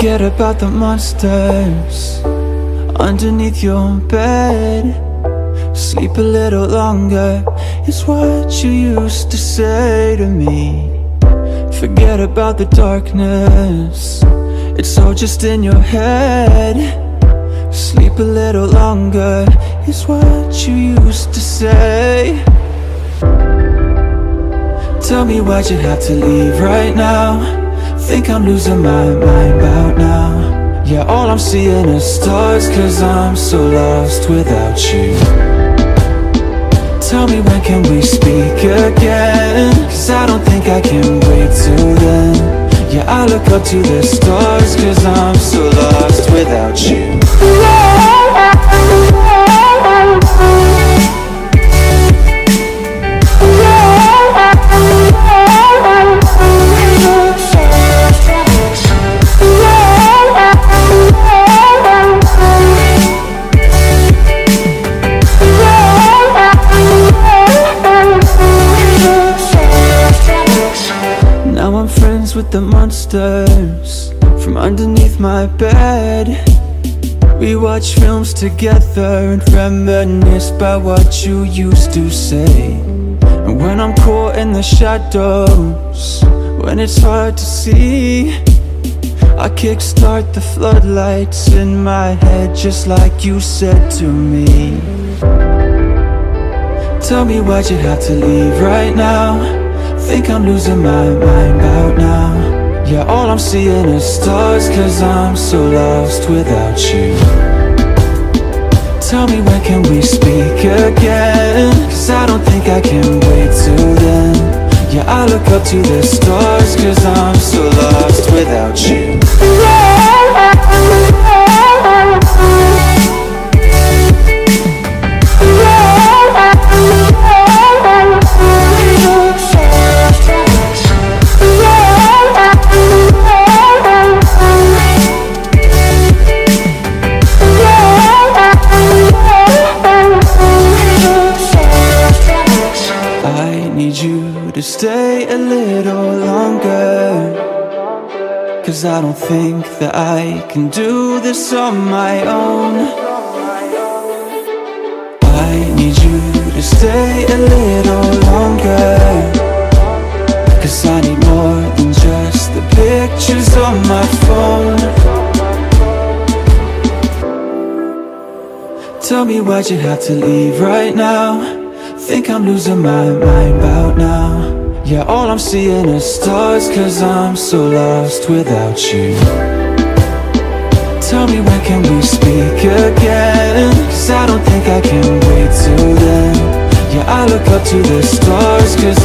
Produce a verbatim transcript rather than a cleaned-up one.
Forget about the monsters underneath your bed. Sleep a little longer is what you used to say to me. Forget about the darkness, it's all just in your head. Sleep a little longer is what you used to say. Tell me why'd you have to leave right now? Think I'm losing my mind about now. Yeah, all I'm seeing is stars, cause I'm so lost without you. Tell me when can we speak again? Cause I don't think I can wait till then. Yeah, I look up to the stars, cause I'm so lost without you. Now I'm friends with the monsters from underneath my bed. We watch films together and reminisce about what you used to say. And when I'm caught in the shadows, when it's hard to see, I kickstart the floodlights in my head, just like you said to me. Tell me why'd you have to leave right now? Think I'm losing my mind about now. Yeah, all I'm seeing is stars, cause I'm so lost without you. Tell me when can we speak again? Cause I don't think I can wait till then. Yeah, I look up to the stars, cause I'm so lost without you. To stay a little longer, cause I don't think that I can do this on my own. I need you to stay a little longer, cause I need more than just the pictures on my phone. Tell me why'd you have to leave right now? Think I'm losing my mind about now. Yeah, all I'm seeing is stars, cause I'm so lost without you. Tell me when can we speak again? Cause I don't think I can wait till then. Yeah, I look up to the stars, cause